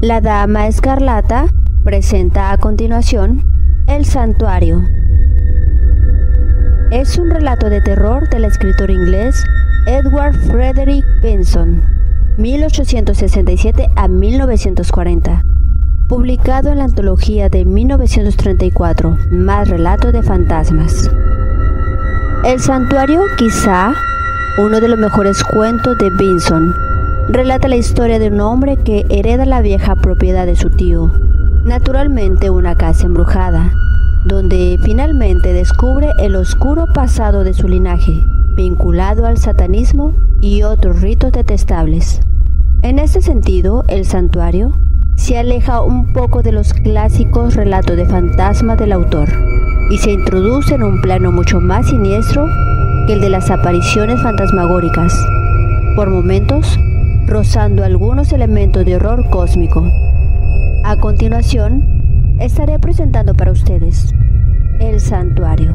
La Dama Escarlata presenta a continuación El Santuario. Es un relato de terror del escritor inglés Edward Frederick Benson, 1867 a 1940, publicado en la antología de 1934, Más relatos de fantasmas. El Santuario, quizá uno de los mejores cuentos de Benson, relata la historia de un hombre que hereda la vieja propiedad de su tío, naturalmente una casa embrujada, donde finalmente descubre el oscuro pasado de su linaje, vinculado al satanismo y otros ritos detestables. En este sentido, El Santuario se aleja un poco de los clásicos relatos de fantasmas del autor y se introduce en un plano mucho más siniestro que el de las apariciones fantasmagóricas, por momentos rozando algunos elementos de horror cósmico. A continuación, estaré presentando para ustedes El Santuario.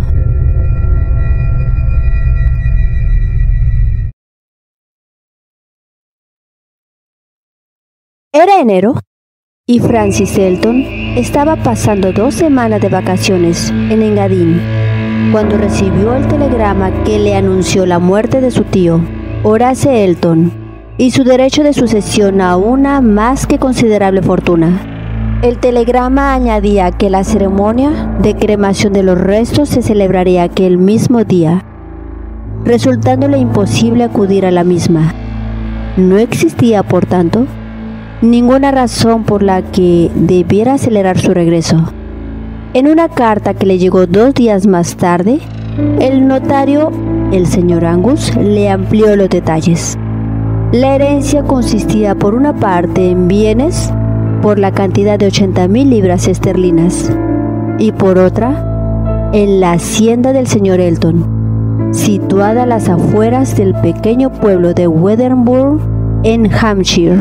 Era enero y Francis Elton estaba pasando 2 semanas de vacaciones en Engadine cuando recibió el telegrama que le anunció la muerte de su tío, Horace Elton, y su derecho de sucesión a una más que considerable fortuna. El telegrama añadía que la ceremonia de cremación de los restos se celebraría aquel mismo día, resultándole imposible acudir a la misma. No existía, por tanto, ninguna razón por la que debiera acelerar su regreso. En una carta que le llegó 2 días más tarde, el notario, el señor Angus, le amplió los detalles. La herencia consistía por una parte en bienes por la cantidad de 80,000 libras esterlinas y por otra en la hacienda del señor Elton, situada a las afueras del pequeño pueblo de Wedderburn en Hampshire.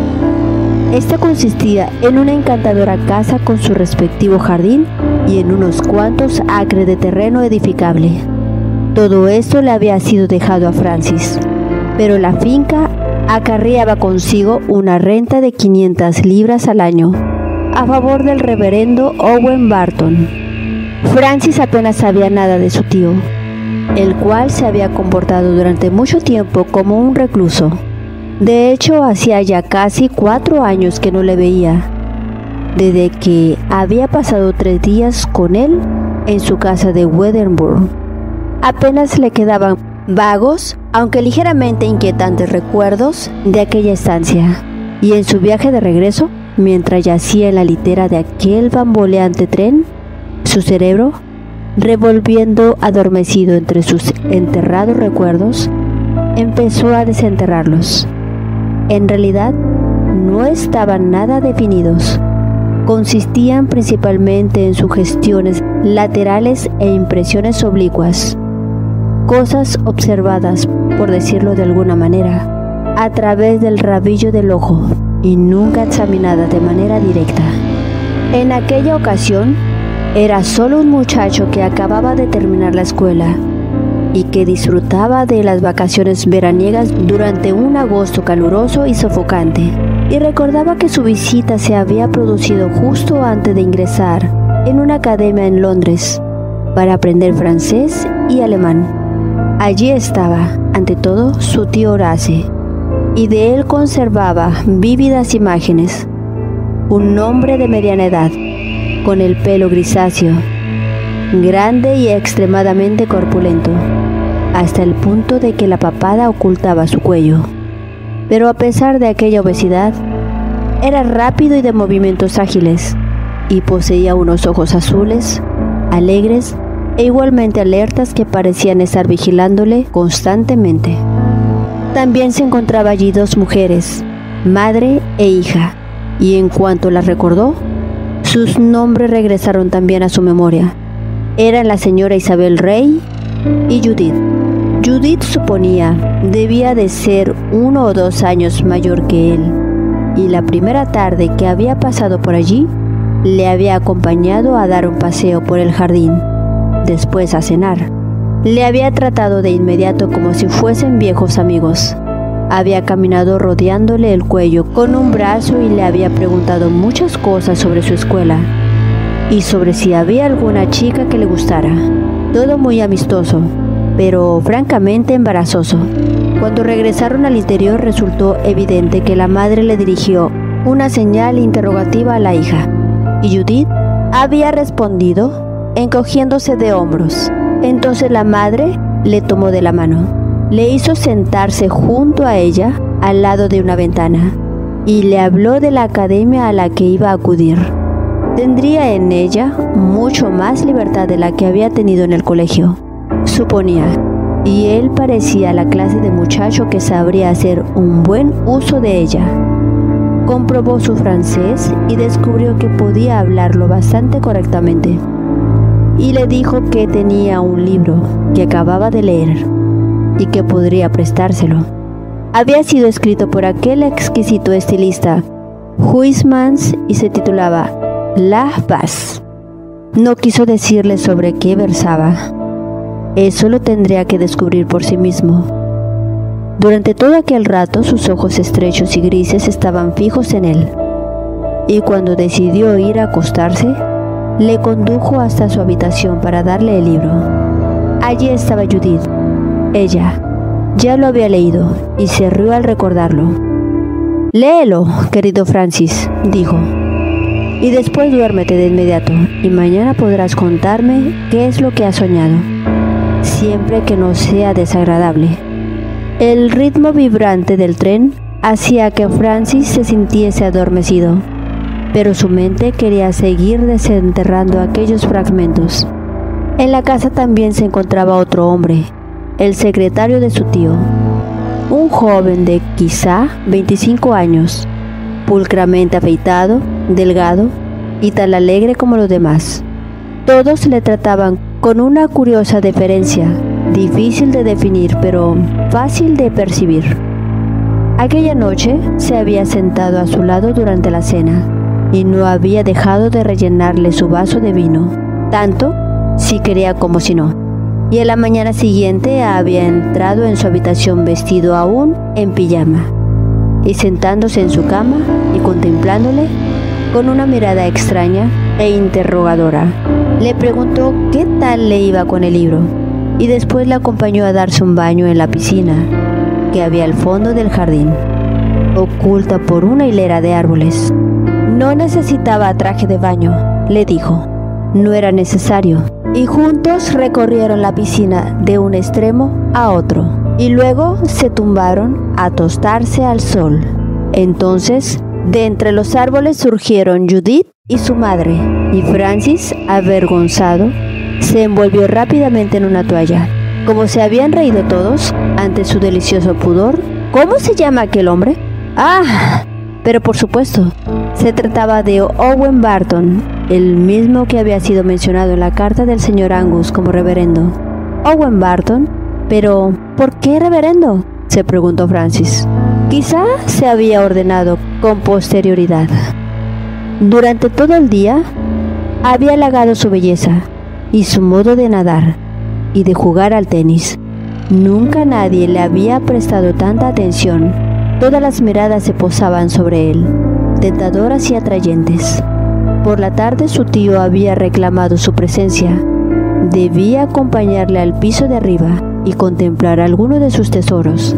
Esta consistía en una encantadora casa con su respectivo jardín y en unos cuantos acres de terreno edificable. Todo esto le había sido dejado a Francis, pero la finca acarreaba consigo una renta de 500 libras al año, a favor del reverendo Owen Barton. Francis apenas sabía nada de su tío, el cual se había comportado durante mucho tiempo como un recluso. De hecho, hacía ya casi 4 años que no le veía, desde que había pasado 3 días con él en su casa de Wedderburn. Apenas le quedaban vagos, aunque ligeramente inquietantes recuerdos de aquella estancia, y en su viaje de regreso, mientras yacía en la litera de aquel bamboleante tren, su cerebro, revolviendo adormecido entre sus enterrados recuerdos, empezó a desenterrarlos. En realidad, no estaban nada definidos. Consistían principalmente en sugestiones laterales e impresiones oblicuas, cosas observadas, por decirlo de alguna manera, a través del rabillo del ojo y nunca examinadas de manera directa. En aquella ocasión, era solo un muchacho que acababa de terminar la escuela y que disfrutaba de las vacaciones veraniegas durante un agosto caluroso y sofocante, y recordaba que su visita se había producido justo antes de ingresar en una academia en Londres para aprender francés y alemán. Allí estaba, ante todo, su tío Horace, y de él conservaba vívidas imágenes. Un hombre de mediana edad, con el pelo grisáceo, grande y extremadamente corpulento, hasta el punto de que la papada ocultaba su cuello. Pero a pesar de aquella obesidad, era rápido y de movimientos ágiles, y poseía unos ojos azules, alegres e igualmente alertas que parecían estar vigilándole constantemente. También se encontraba allí 2 mujeres, madre e hija, y en cuanto las recordó, sus nombres regresaron también a su memoria. Eran la señora Isabel Rey y Judith. Judith, suponía, debía de ser 1 o 2 años mayor que él, y la primera tarde que había pasado por allí, le había acompañado a dar un paseo por el jardín, después a cenar. Le había tratado de inmediato como si fuesen viejos amigos, Había caminado rodeándole el cuello con un brazo y le había preguntado muchas cosas sobre su escuela y sobre si había alguna chica que le gustara. Todo muy amistoso, pero francamente embarazoso. Cuando regresaron al interior resultó evidente que la madre le dirigió una señal interrogativa a la hija, y Judith había respondido encogiéndose de hombros. Entonces la madre le tomó de la mano, le hizo sentarse junto a ella al lado de una ventana y le habló de la academia a la que iba a acudir. Tendría en ella mucho más libertad de la que había tenido en el colegio, suponía, y él parecía la clase de muchacho que sabría hacer un buen uso de ella. Comprobó su francés y descubrió que podía hablarlo bastante correctamente, y le dijo que tenía un libro que acababa de leer y que podría prestárselo. Había sido escrito por aquel exquisito estilista Huysmans y se titulaba La Paz. No quiso decirle sobre qué versaba. Eso lo tendría que descubrir por sí mismo. Durante todo aquel rato sus ojos estrechos y grises estaban fijos en él, y cuando decidió ir a acostarse, le condujo hasta su habitación para darle el libro. Allí estaba Judith. Ella ya lo había leído y se rió al recordarlo. «Léelo, querido Francis», dijo, «y después duérmete de inmediato, y mañana podrás contarme qué es lo que has soñado, siempre que no sea desagradable». El ritmo vibrante del tren hacía que Francis se sintiese adormecido, pero su mente quería seguir desenterrando aquellos fragmentos. En la casa también se encontraba otro hombre, el secretario de su tío, un joven de quizá 25 años, pulcramente afeitado, delgado y tan alegre como los demás. Todos le trataban con una curiosa deferencia, difícil de definir pero fácil de percibir. Aquella noche se había sentado a su lado durante la cena y no había dejado de rellenarle su vaso de vino, tanto si quería como si no. Y en la mañana siguiente había entrado en su habitación vestido aún en pijama, y sentándose en su cama y contemplándole con una mirada extraña e interrogadora, le preguntó qué tal le iba con el libro, y después le acompañó a darse un baño en la piscina que había al fondo del jardín, oculta por una hilera de árboles. No necesitaba traje de baño, le dijo, no era necesario. Y juntos recorrieron la piscina de un extremo a otro, y luego se tumbaron a tostarse al sol. Entonces, de entre los árboles surgieron Judith y su madre, y Francis, avergonzado, se envolvió rápidamente en una toalla. Como se habían reído todos ante su delicioso pudor, ¿cómo se llama aquel hombre? ¡Ah! Pero por supuesto, se trataba de Owen Barton, el mismo que había sido mencionado en la carta del señor Angus como reverendo. Owen Barton, pero ¿por qué reverendo?, se preguntó Francis. Quizá se había ordenado con posterioridad. Durante todo el día había halagado su belleza y su modo de nadar y de jugar al tenis. Nunca nadie le había prestado tanta atención. Todas las miradas se posaban sobre él, tentadoras y atrayentes. Por la tarde su tío había reclamado su presencia. Debía acompañarle al piso de arriba y contemplar alguno de sus tesoros.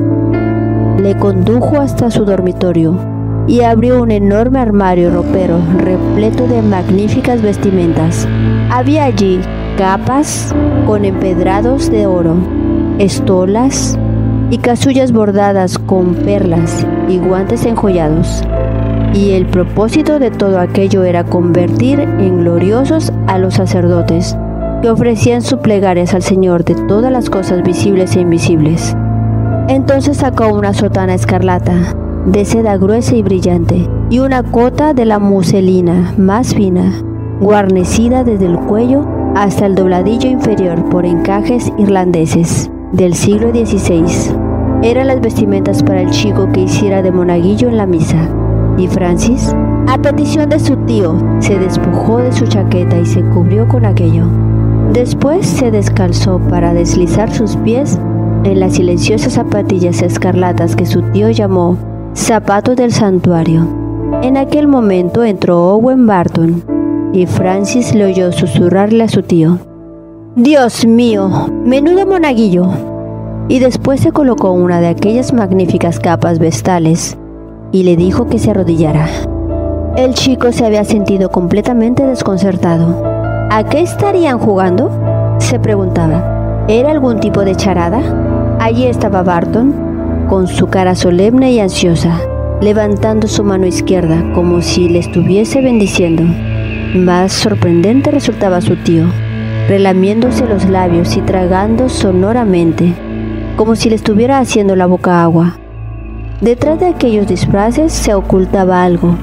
Le condujo hasta su dormitorio y abrió un enorme armario ropero repleto de magníficas vestimentas. Había allí capas con empedrados de oro, estolas y casullas bordadas con perlas y guantes enjollados. Y el propósito de todo aquello era convertir en gloriosos a los sacerdotes que ofrecían sus plegarias al Señor de todas las cosas visibles e invisibles. Entonces sacó una sotana escarlata, de seda gruesa y brillante, y una cota de la muselina más fina, guarnecida desde el cuello hasta el dobladillo inferior por encajes irlandeses del siglo XVI. Eran las vestimentas para el chico que hiciera de monaguillo en la misa. Y Francis, a petición de su tío, se despojó de su chaqueta y se cubrió con aquello. Después se descalzó para deslizar sus pies en las silenciosas zapatillas escarlatas que su tío llamó zapatos del santuario. En aquel momento entró Owen Barton y Francis le oyó susurrarle a su tío: «Dios mío, menudo monaguillo». Y después se colocó una de aquellas magníficas capas vestales y le dijo que se arrodillara. El chico se había sentido completamente desconcertado. ¿A qué estarían jugando?, se preguntaba. ¿Era algún tipo de charada? Allí estaba Barton, con su cara solemne y ansiosa, levantando su mano izquierda como si le estuviese bendiciendo. Más sorprendente resultaba su tío, relamiéndose los labios y tragando sonoramente, como si le estuviera haciendo la boca agua. Detrás de aquellos disfraces se ocultaba algo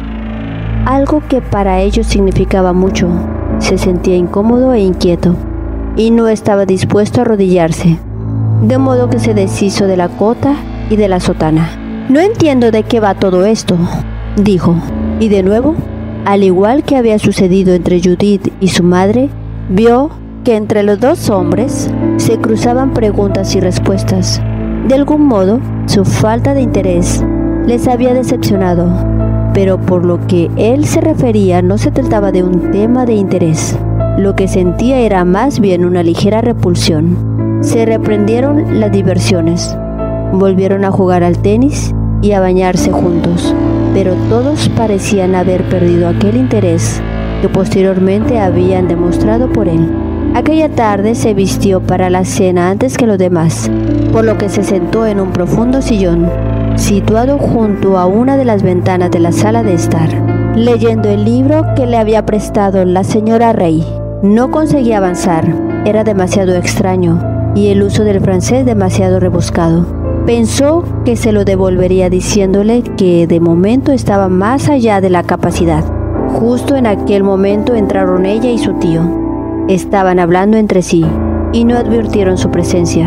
que para ellos significaba mucho. Se sentía incómodo e inquieto, y no estaba dispuesto a arrodillarse, de modo que se deshizo de la cota y de la sotana. «No entiendo de qué va todo esto», dijo, y de nuevo, al igual que había sucedido entre Judith y su madre, vio que entre los dos hombres se cruzaban preguntas y respuestas. De algún modo, su falta de interés les había decepcionado, pero por lo que él se refería no se trataba de un tema de interés. Lo que sentía era más bien una ligera repulsión. Se reprendieron las diversiones, volvieron a jugar al tenis y a bañarse juntos, pero todos parecían haber perdido aquel interés que posteriormente habían demostrado por él. Aquella tarde se vistió para la cena antes que los demás, por lo que se sentó en un profundo sillón, situado junto a una de las ventanas de la sala de estar, leyendo el libro que le había prestado la señora Rey. No conseguía avanzar, era demasiado extraño, y el uso del francés demasiado rebuscado. Pensó que se lo devolvería diciéndole que de momento estaba más allá de la capacidad. Justo en aquel momento entraron ella y su tío. Estaban hablando entre sí y no advirtieron su presencia.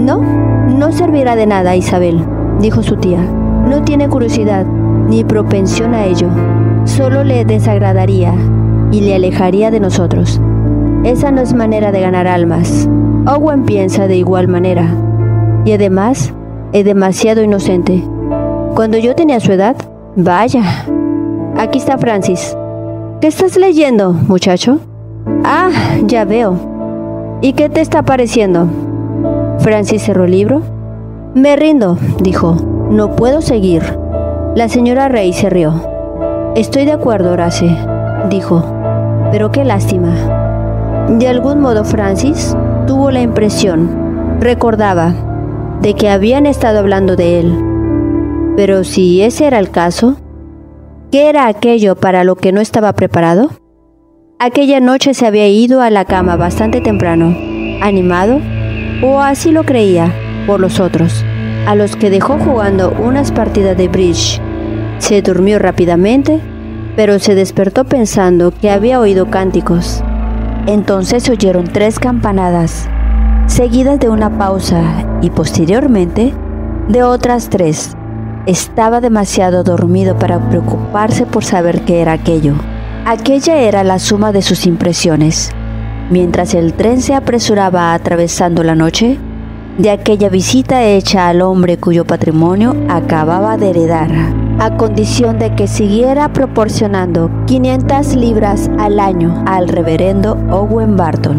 No servirá de nada, Isabel», dijo su tía. «No tiene curiosidad ni propensión a ello. Solo le desagradaría y le alejaría de nosotros. Esa no es manera de ganar almas. Owen piensa de igual manera. Y además, es demasiado inocente. Cuando yo tenía su edad, vaya. Aquí está Francis. ¿Qué estás leyendo, muchacho?» «Ah, ya veo. ¿Y qué te está pareciendo?» Francis cerró el libro. «Me rindo», dijo. «No puedo seguir». La señora Rey se rió. «Estoy de acuerdo, Horace», dijo. «Pero qué lástima». De algún modo Francis tuvo la impresión, recordaba, de que habían estado hablando de él. Pero si ese era el caso, ¿qué era aquello para lo que no estaba preparado? Aquella noche se había ido a la cama bastante temprano, animado, o así lo creía, por los otros, a los que dejó jugando unas partidas de bridge. Se durmió rápidamente, pero se despertó pensando que había oído cánticos. Entonces se oyeron 3 campanadas, seguidas de una pausa y posteriormente de otras 3. Estaba demasiado dormido para preocuparse por saber qué era aquello. Aquella era la suma de sus impresiones, mientras el tren se apresuraba atravesando la noche, de aquella visita hecha al hombre cuyo patrimonio acababa de heredar, a condición de que siguiera proporcionando 500 libras al año al reverendo Owen Barton.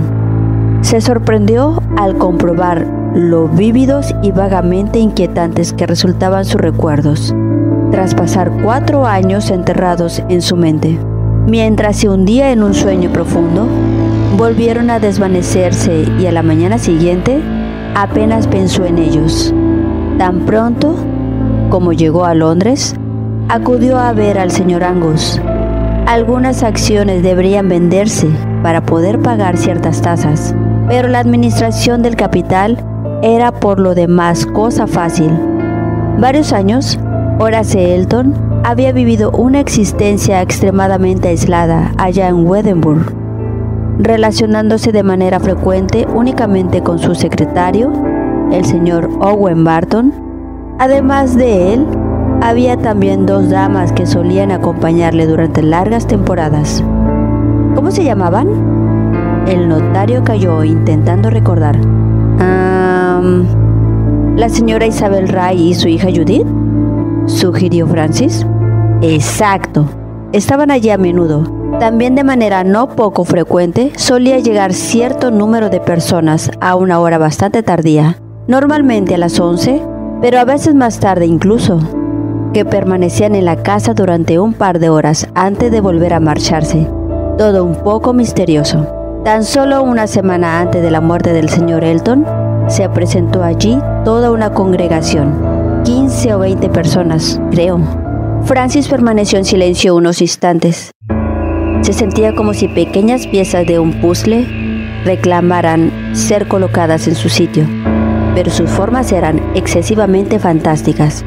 Se sorprendió al comprobar lo vívidos y vagamente inquietantes que resultaban sus recuerdos, tras pasar 4 años enterrados en su mente. Mientras se hundía en un sueño profundo, volvieron a desvanecerse y a la mañana siguiente apenas pensó en ellos. Tan pronto como llegó a Londres, acudió a ver al señor Angus. Algunas acciones deberían venderse para poder pagar ciertas tasas, pero la administración del capital era por lo demás cosa fácil. Varios años, Horace Elton había vivido una existencia extremadamente aislada allá en Edimburgo, relacionándose de manera frecuente únicamente con su secretario, el señor Owen Barton. Además de él, había también 2 damas que solían acompañarle durante largas temporadas. ¿Cómo se llamaban? El notario calló intentando recordar. ¿La señora Isabel Ray y su hija Judith?, sugirió Francis. Exacto. Estaban allí a menudo. También de manera no poco frecuente solía llegar cierto número de personas a una hora bastante tardía, normalmente a las 11, pero a veces más tarde incluso, que permanecían en la casa durante un par de horas antes de volver a marcharse. Todo un poco misterioso. Tan solo una semana antes de la muerte del señor Elton, se presentó allí toda una congregación, 15 o 20 personas, creo. Francis permaneció en silencio unos instantes. Se sentía como si pequeñas piezas de un puzzle reclamaran ser colocadas en su sitio, pero sus formas eran excesivamente fantásticas.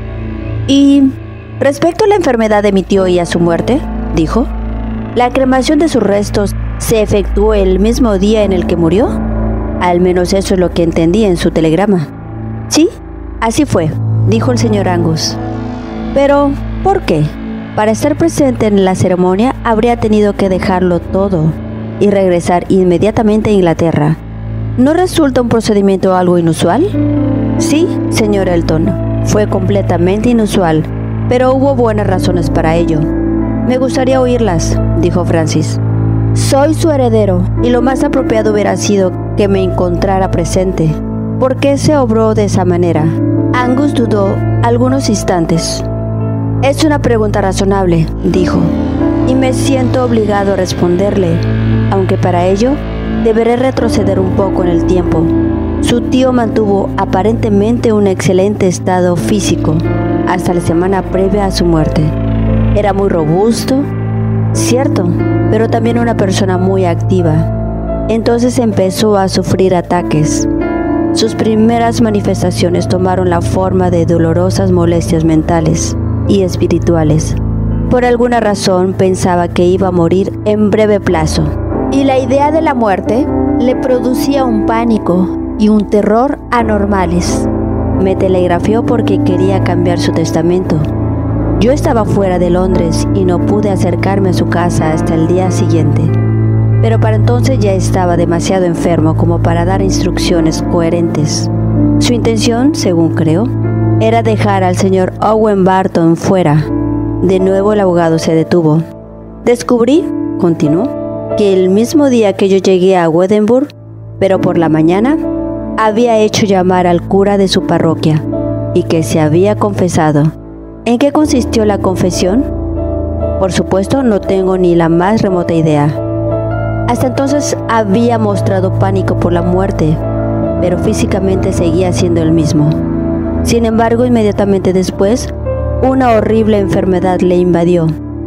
«Y respecto a la enfermedad de mi tío y a su muerte», dijo, «¿la cremación de sus restos se efectuó el mismo día en el que murió? Al menos eso es lo que entendí en su telegrama». «Sí, así fue», dijo el señor Angus. «Pero, ¿por qué? Para estar presente en la ceremonia habría tenido que dejarlo todo y regresar inmediatamente a Inglaterra. ¿No resulta un procedimiento algo inusual?» «Sí, señor Elton, fue completamente inusual, pero hubo buenas razones para ello». «Me gustaría oírlas», dijo Francis. «Soy su heredero y lo más apropiado hubiera sido que me encontrara presente». «¿Por qué se obró de esa manera?». Angus dudó algunos instantes. «Es una pregunta razonable», dijo, «y me siento obligado a responderle, aunque para ello deberé retroceder un poco en el tiempo. Su tío mantuvo aparentemente un excelente estado físico hasta la semana previa a su muerte. Era muy robusto, cierto, pero también una persona muy activa. Entonces empezó a sufrir ataques. Sus primeras manifestaciones tomaron la forma de dolorosas molestias mentales y espirituales. Por alguna razón pensaba que iba a morir en breve plazo, y la idea de la muerte le producía un pánico y un terror anormales. Me telegrafió porque quería cambiar su testamento. Yo estaba fuera de Londres y no pude acercarme a su casa hasta el día siguiente, pero para entonces ya estaba demasiado enfermo como para dar instrucciones coherentes. Su intención, según creo, era dejar al señor Owen Barton fuera». De nuevo el abogado se detuvo. «Descubrí», continuó, «que el mismo día que yo llegué a Edimburgo, pero por la mañana, había hecho llamar al cura de su parroquia y que se había confesado». «¿En qué consistió la confesión?». «Por supuesto, no tengo ni la más remota idea. Hasta entonces había mostrado pánico por la muerte, pero físicamente seguía siendo el mismo. Sin embargo, inmediatamente después, una horrible enfermedad le invadió.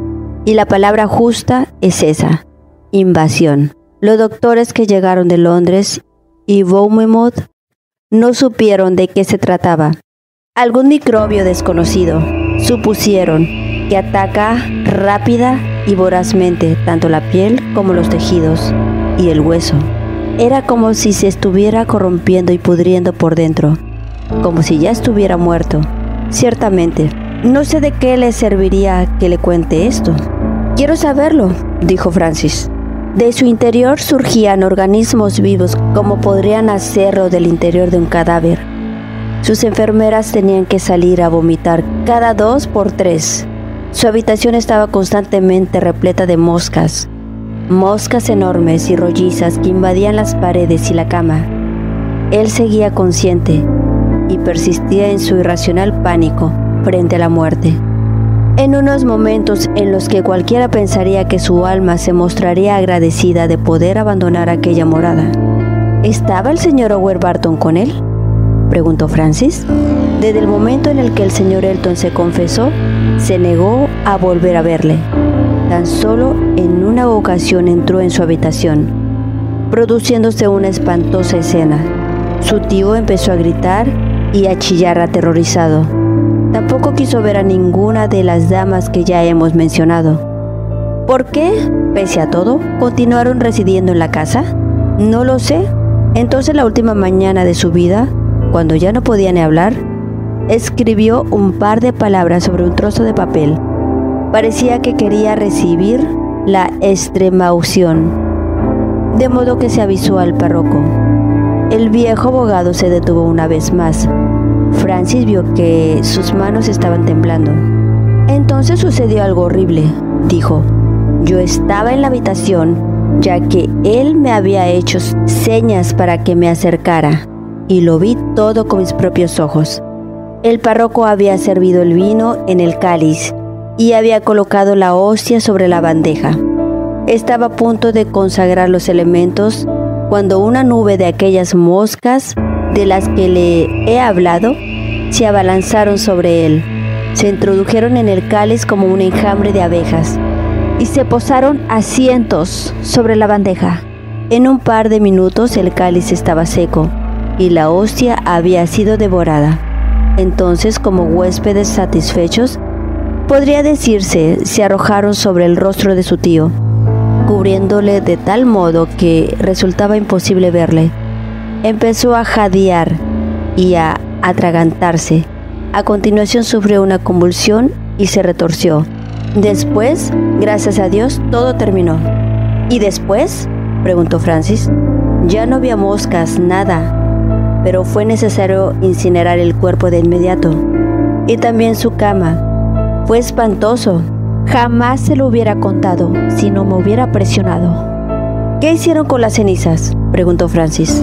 Y la palabra justa es esa: invasión. Los doctores que llegaron de Londres y Bournemouth no supieron de qué se trataba. Algún microbio desconocido, supusieron, que ataca rápida y vorazmente tanto la piel como los tejidos y el hueso. Era como si se estuviera corrompiendo y pudriendo por dentro, como si ya estuviera muerto. Ciertamente, no sé de qué le serviría que le cuente esto». «Quiero saberlo», dijo Francis. «De su interior surgían organismos vivos como podrían hacerlo del interior de un cadáver. Sus enfermeras tenían que salir a vomitar cada 2 por 3. Su habitación estaba constantemente repleta de moscas enormes y rollizas que invadían las paredes y la cama. Él seguía consciente y persistía en su irracional pánico frente a la muerte. En unos momentos en los que cualquiera pensaría que su alma se mostraría agradecida de poder abandonar aquella morada». «¿Estaba el señor Owen Barton con él?», preguntó Francis. Desde el momento en el que el señor Elton se confesó, se negó a volver a verle. Tan solo en una ocasión entró en su habitación, produciéndose una espantosa escena. Su tío empezó a gritar y a chillar aterrorizado. Tampoco quiso ver a ninguna de las damas que ya hemos mencionado. ¿Por qué, pese a todo, continuaron residiendo en la casa? No lo sé. Entonces, la última mañana de su vida, cuando ya no podía ni hablar, escribió un par de palabras sobre un trozo de papel. Parecía que quería recibir la extremaunción, de modo que se avisó al párroco. El viejo abogado se detuvo una vez más, Francis vio que sus manos estaban temblando. Entonces sucedió algo horrible, dijo. Yo estaba en la habitación, ya que él me había hecho señas para que me acercara, y lo vi todo con mis propios ojos. El párroco había servido el vino en el cáliz y había colocado la hostia sobre la bandeja. Estaba a punto de consagrar los elementos cuando una nube de aquellas moscas de las que le he hablado se abalanzaron sobre él. Se introdujeron en el cáliz como un enjambre de abejas y se posaron a cientos sobre la bandeja. En un par de minutos el cáliz estaba seco y la hostia había sido devorada. Entonces, como huéspedes satisfechos, podría decirse, se arrojaron sobre el rostro de su tío, cubriéndole de tal modo que resultaba imposible verle. Empezó a jadear y a atragantarse. A continuación sufrió una convulsión y se retorció. Después, gracias a Dios, todo terminó. ¿Y después?, preguntó Francis. Ya no había moscas, nada, pero fue necesario incinerar el cuerpo de inmediato. Y también su cama. Fue espantoso. Jamás se lo hubiera contado si no me hubiera presionado. ¿Qué hicieron con las cenizas?, preguntó Francis.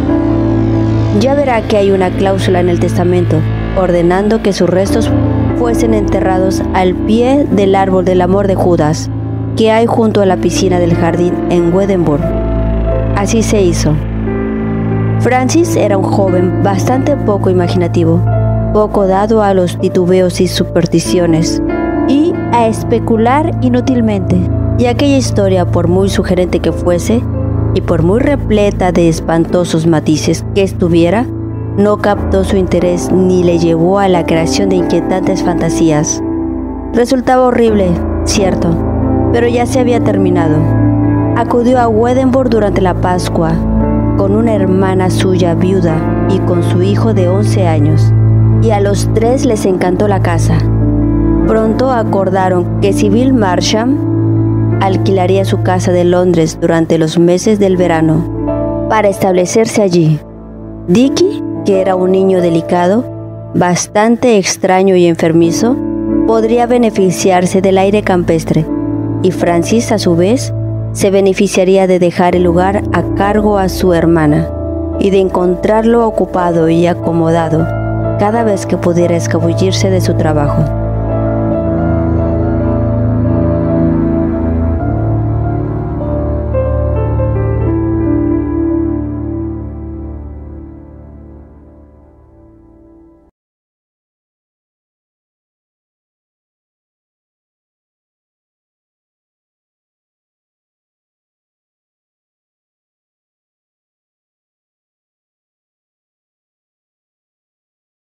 Ya verá que hay una cláusula en el testamento ordenando que sus restos fuesen enterrados al pie del árbol del amor de Judas, que hay junto a la piscina del jardín en Wedemburg. Así se hizo. Francis era un joven bastante poco imaginativo, poco dado a los titubeos y supersticiones, y a especular inútilmente. Y aquella historia, por muy sugerente que fuese, y por muy repleta de espantosos matices que estuviera, no captó su interés ni le llevó a la creación de inquietantes fantasías. Resultaba horrible, cierto, pero ya se había terminado. Acudió a Wedemburg durante la Pascua, con una hermana suya viuda y con su hijo de 11 años, y a los 3 les encantó la casa. Pronto acordaron que Sybil Marsham alquilaría su casa de Londres durante los meses del verano para establecerse allí. Dicky, que era un niño delicado, bastante extraño y enfermizo, podría beneficiarse del aire campestre, y Francis, a su vez, se beneficiaría de dejar el lugar a cargo a su hermana y de encontrarlo ocupado y acomodado cada vez que pudiera escabullirse de su trabajo.